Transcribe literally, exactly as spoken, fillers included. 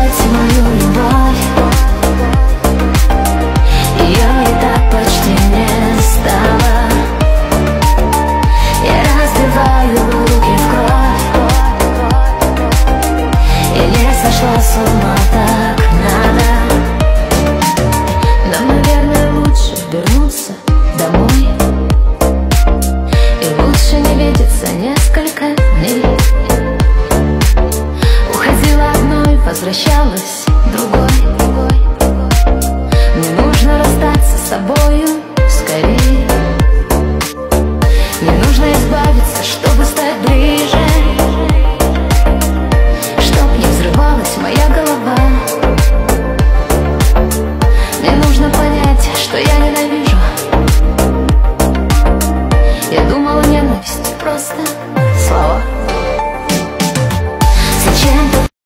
отдать мою любовь. Ее и так почти не стало. Я разбиваю руки в кровь. Или сошла с ума, так надо. Нам, наверное, лучше вернуться домой и лучше не видеться несколько дней. Уходила одной, возвращалась другой.